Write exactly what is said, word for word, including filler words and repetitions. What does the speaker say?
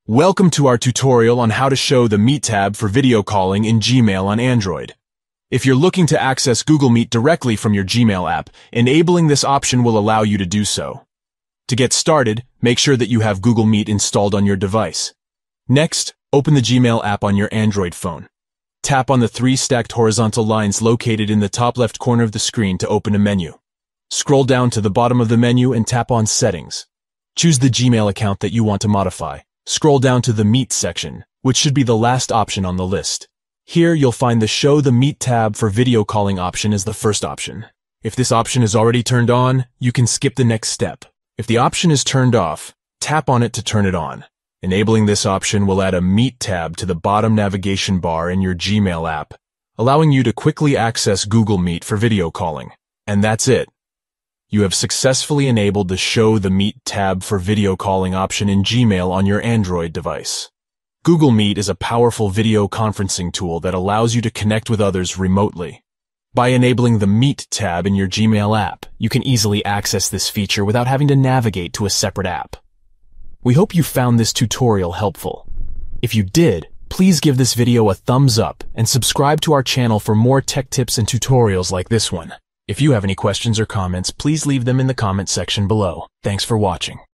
Welcome to our tutorial on how to show the Meet tab for video calling in Gmail on Android. If you're looking to access Google Meet directly from your Gmail app, enabling this option will allow you to do so. To get started, make sure that you have Google Meet installed on your device. Next, open the Gmail app on your Android phone. Tap on the three stacked horizontal lines located in the top left corner of the screen to open a menu. Scroll down to the bottom of the menu and tap on Settings. Choose the Gmail account that you want to modify. Scroll down to the Meet section, which should be the last option on the list. Here you'll find the Show the Meet tab for video calling option as the first option. If this option is already turned on, you can skip the next step. If the option is turned off, tap on it to turn it on. Enabling this option will add a Meet tab to the bottom navigation bar in your Gmail app, allowing you to quickly access Google Meet for video calling. And that's it. You have successfully enabled the Show the Meet tab for video calling option in Gmail on your Android device. Google Meet is a powerful video conferencing tool that allows you to connect with others remotely. By enabling the Meet tab in your Gmail app, you can easily access this feature without having to navigate to a separate app. We hope you found this tutorial helpful. If you did, please give this video a thumbs up and subscribe to our channel for more tech tips and tutorials like this one. If you have any questions or comments, please leave them in the comment section below. Thanks for watching.